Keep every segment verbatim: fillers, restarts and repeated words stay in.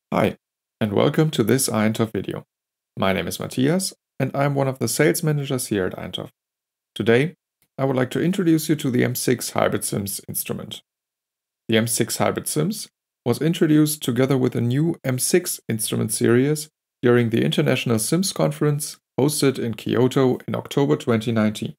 Hi, and welcome to this IONTOF video. My name is Matthias, and I'm one of the sales managers here at IONTOF. Today, I would like to introduce you to the M six Hybrid SIMS instrument. The M six Hybrid SIMS was introduced together with a new M six instrument series during the International SIMS Conference hosted in Kyoto in October twenty nineteen.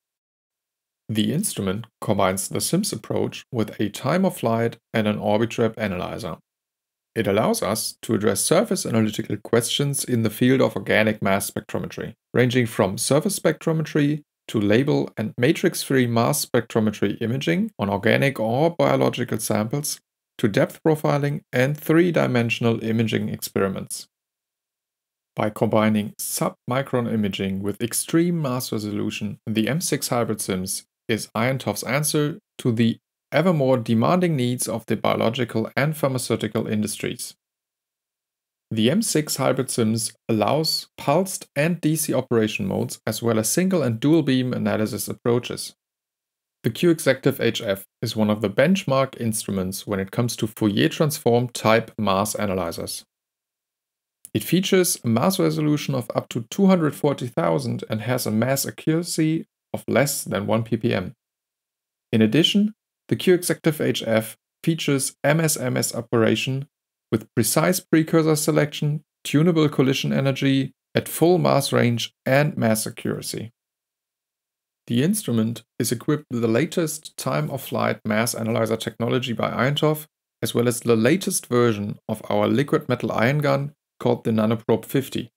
The instrument combines the SIMS approach with a time-of-flight and an Orbitrap analyzer. It allows us to address surface analytical questions in the field of organic mass spectrometry, ranging from surface spectrometry to label and matrix-free mass spectrometry imaging on organic or biological samples, to depth profiling and three-dimensional imaging experiments. By combining sub-micron imaging with extreme mass resolution, the M six Hybrid SIMS is IONTOF's answer to the ever more demanding needs of the biological and pharmaceutical industries. The M six Hybrid SIMS allows pulsed and D C operation modes as well as single and dual beam analysis approaches. The Q Exactive H F is one of the benchmark instruments when it comes to Fourier transform type mass analyzers. It features a mass resolution of up to two hundred forty thousand and has a mass accuracy of less than one p p m. In addition, the Q Exactive H F features M S M S operation with precise precursor selection, tunable collision energy at full mass range and mass accuracy. The instrument is equipped with the latest time-of-flight mass analyzer technology by IONTOF, as well as the latest version of our liquid metal ion gun called the Nanoprobe fifty.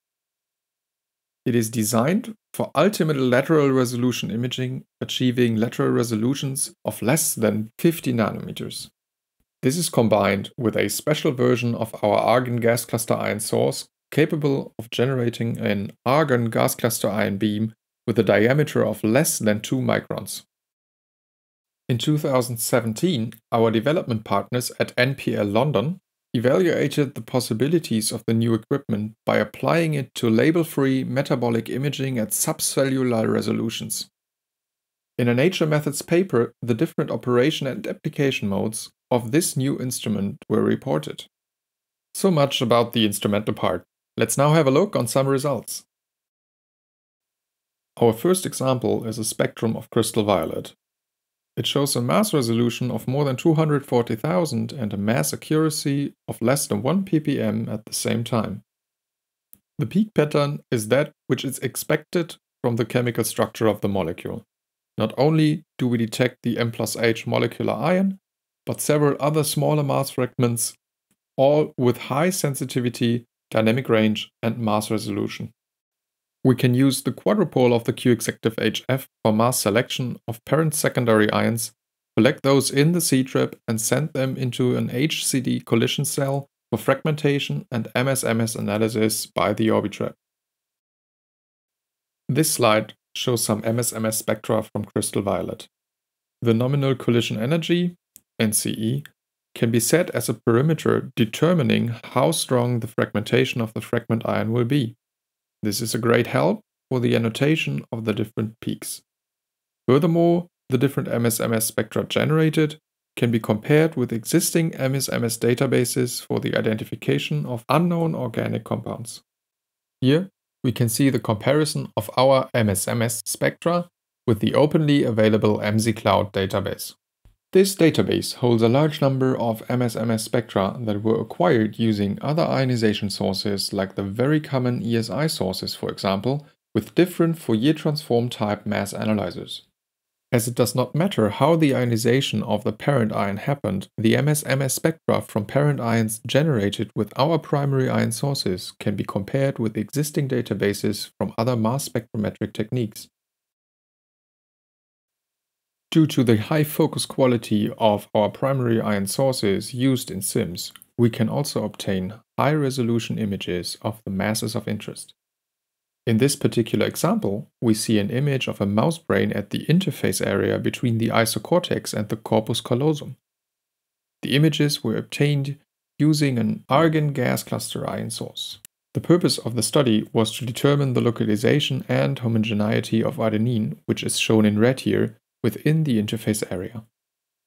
It is designed for ultimate lateral resolution imaging, achieving lateral resolutions of less than fifty nanometers. This is combined with a special version of our argon gas cluster ion source capable of generating an argon gas cluster ion beam with a diameter of less than two microns. In two thousand seventeen, our development partners at N P L London evaluated the possibilities of the new equipment by applying it to label-free metabolic imaging at subcellular resolutions. In a Nature Methods paper, the different operation and application modes of this new instrument were reported. So much about the instrumental part. Let's now have a look on some results. Our first example is a spectrum of crystal violet. It shows a mass resolution of more than two hundred forty thousand and a mass accuracy of less than one p p m at the same time. The peak pattern is that which is expected from the chemical structure of the molecule. Not only do we detect the M plus H molecular ion, but several other smaller mass fragments, all with high sensitivity, dynamic range, and mass resolution. We can use the quadrupole of the Q Exactive H F for mass selection of parent secondary ions, collect those in the C-trap and send them into an H C D collision cell for fragmentation and M S M S analysis by the Orbitrap. This slide shows some M S M S spectra from crystal violet. The nominal collision energy, N C E, can be set as a parameter determining how strong the fragmentation of the fragment ion will be. This is a great help for the annotation of the different peaks. Furthermore, the different M S M S spectra generated can be compared with existing M S M S databases for the identification of unknown organic compounds. Here, we can see the comparison of our M S M S spectra with the openly available M Z Cloud database. This database holds a large number of M S M S spectra that were acquired using other ionization sources like the very common E S I sources, for example, with different Fourier transform type mass analyzers. As it does not matter how the ionization of the parent ion happened, the M S M S spectra from parent ions generated with our primary ion sources can be compared with existing databases from other mass spectrometric techniques. Due to the high focus quality of our primary ion sources used in SIMS, we can also obtain high-resolution images of the masses of interest. In this particular example, we see an image of a mouse brain at the interface area between the isocortex and the corpus callosum. The images were obtained using an argon gas cluster ion source. The purpose of the study was to determine the localization and homogeneity of adenine, which is shown in red here, within the interface area.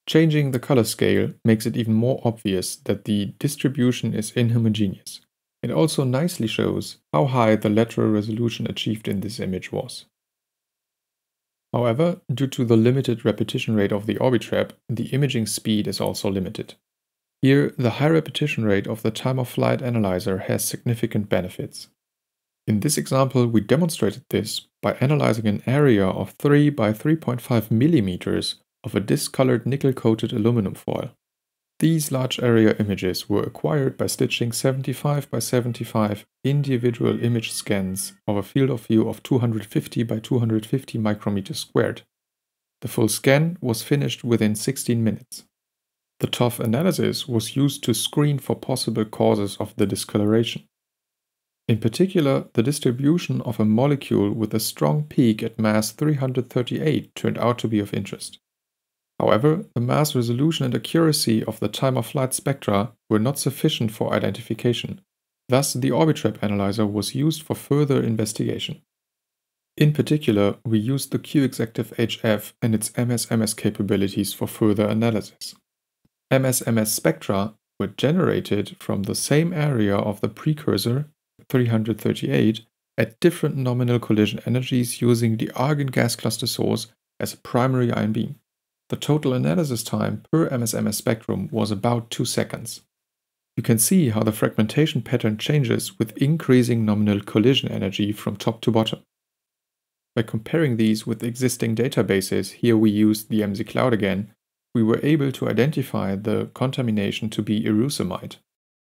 Changing the color scale makes it even more obvious that the distribution is inhomogeneous. It also nicely shows how high the lateral resolution achieved in this image was. However, due to the limited repetition rate of the Orbitrap, the imaging speed is also limited. Here, the high repetition rate of the time-of-flight analyzer has significant benefits. In this example, we demonstrated this by analyzing an area of three by three point five millimeters of a discolored nickel-coated aluminum foil. These large area images were acquired by stitching seventy-five by seventy-five individual image scans of a field of view of two hundred fifty by two hundred fifty micrometers squared. The full scan was finished within sixteen minutes. The T O F analysis was used to screen for possible causes of the discoloration. In particular, the distribution of a molecule with a strong peak at mass three hundred thirty-eight turned out to be of interest. However, the mass resolution and accuracy of the time-of-flight spectra were not sufficient for identification. Thus, the Orbitrap analyzer was used for further investigation. In particular, we used the Q-Exactive H F and its M S M S capabilities for further analysis. M S M S spectra were generated from the same area of the precursor, three hundred thirty-eight, at different nominal collision energies using the argon gas cluster source as a primary ion beam. The total analysis time per M S M S spectrum was about two seconds. You can see how the fragmentation pattern changes with increasing nominal collision energy from top to bottom. By comparing these with existing databases, here we used the M Z Cloud again, we were able to identify the contamination to be erusemide.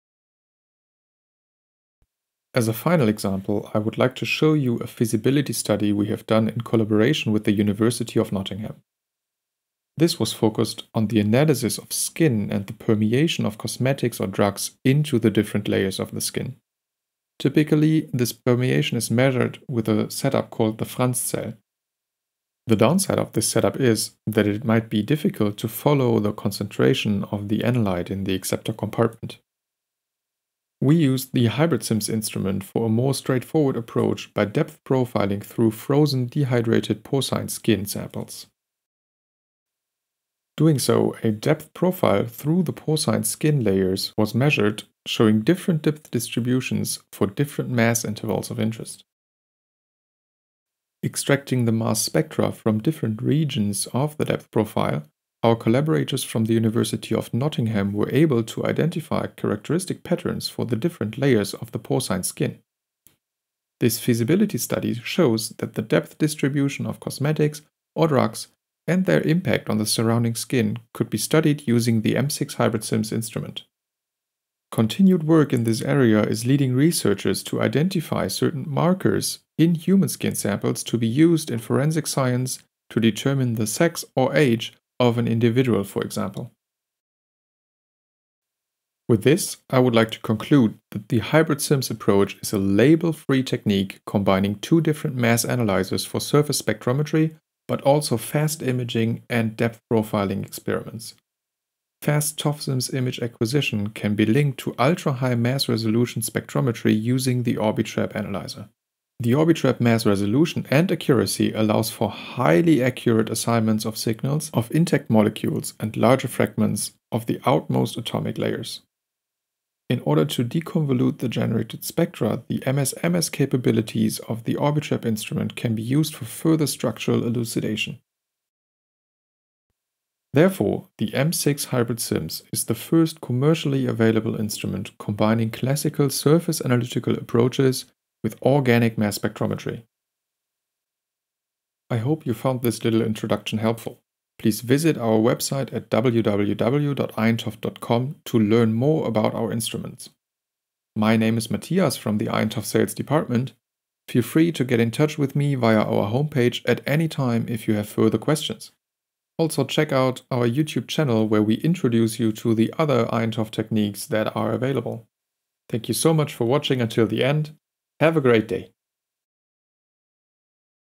As a final example, I would like to show you a feasibility study we have done in collaboration with the University of Nottingham. This was focused on the analysis of skin and the permeation of cosmetics or drugs into the different layers of the skin. Typically, this permeation is measured with a setup called the Franz cell. The downside of this setup is that it might be difficult to follow the concentration of the analyte in the acceptor compartment. We used the hybrid SIMS instrument for a more straightforward approach by depth profiling through frozen dehydrated porcine skin samples. Doing so, a depth profile through the porcine skin layers was measured, showing different depth distributions for different mass intervals of interest. Extracting the mass spectra from different regions of the depth profile, our collaborators from the University of Nottingham were able to identify characteristic patterns for the different layers of the porcine skin. This feasibility study shows that the depth distribution of cosmetics or drugs and their impact on the surrounding skin could be studied using the M six hybrid SIMS instrument. Continued work in this area is leading researchers to identify certain markers in human skin samples to be used in forensic science to determine the sex or age of an individual, for example. With this, I would like to conclude that the hybrid SIMS approach is a label-free technique combining two different mass analyzers for surface spectrometry, but also fast imaging and depth profiling experiments. Fast T O F SIMS image acquisition can be linked to ultra-high mass resolution spectrometry using the Orbitrap analyzer. The Orbitrap mass resolution and accuracy allows for highly accurate assignments of signals of intact molecules and larger fragments of the outmost atomic layers. In order to deconvolute the generated spectra, the M S M S capabilities of the Orbitrap instrument can be used for further structural elucidation. Therefore, the M six hybrid SIMS is the first commercially available instrument combining classical surface analytical approaches with organic mass spectrometry. I hope you found this little introduction helpful. Please visit our website at w w w dot iontof dot com to learn more about our instruments. My name is Matthias from the IONTOF sales department. Feel free to get in touch with me via our homepage at any time if you have further questions. Also check out our YouTube channel where we introduce you to the other IONTOF techniques that are available. Thank you so much for watching until the end. Have a great day.